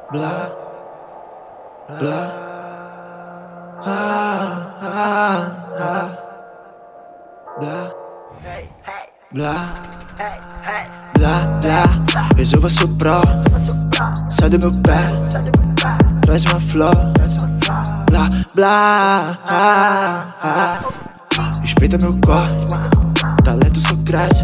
Blá, blá, ah, ah, ah, blá, blá, blá, blá. Resolva seu pró, sai do meu pé, traz uma flor. Blá, blá, ah, ah. Respeita meu corte, talento só cresce.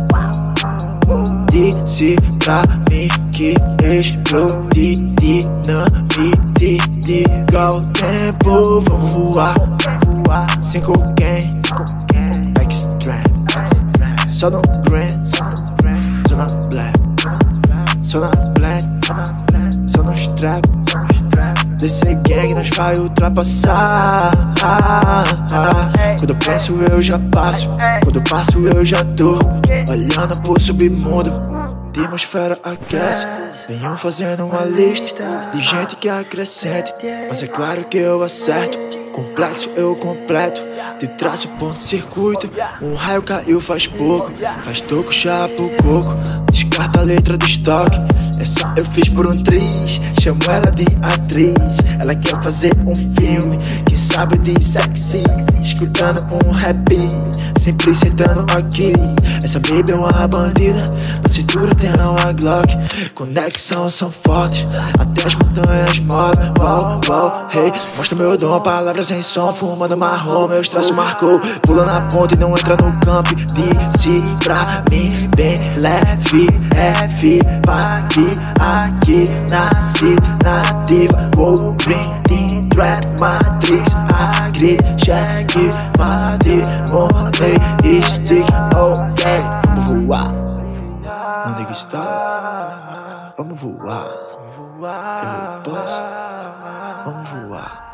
Disse pra mim que explodi dinamite, igual o tempo. Vamos voar, sem cocaine, extreme. Só no green, só na black, só na black, só no strap. Desse gang nós vai ultrapassar. Quando eu penso eu já passo, quando eu passo eu já tô olhando pro submundo. Atmosfera aquece, venham fazendo uma lista de gente que acrescente, mas é claro que eu acerto. Complexo eu completo, de traço ponto circuito. Um raio caiu faz pouco, faz toco, chapo, coco. Descarta a letra do estoque, essa eu fiz por um triz. Chamo ela de atriz, ela quer fazer um filme, quem sabe de sexy, escutando um rap, sempre sentando aqui. Essa baby é uma bandida, na cintura tem uma Glock. Conexão são fortes, até as montanhas movem. Wow, wow, hey, mostra meu dom, palavras em som, fumando marrom, meus traços marcou. Pula na ponta e não entra no campo. Disse pra mim, bem leve, F, aqui nasci nativa. Vou brinding, trap, matrix, agri, cheque, mate, montei, stick, ok. Vamos voar, não tem que estar. Vamos voar, eu posso. Vamos voar,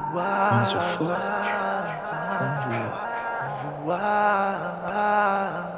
mano, sou forte. Vamos voar.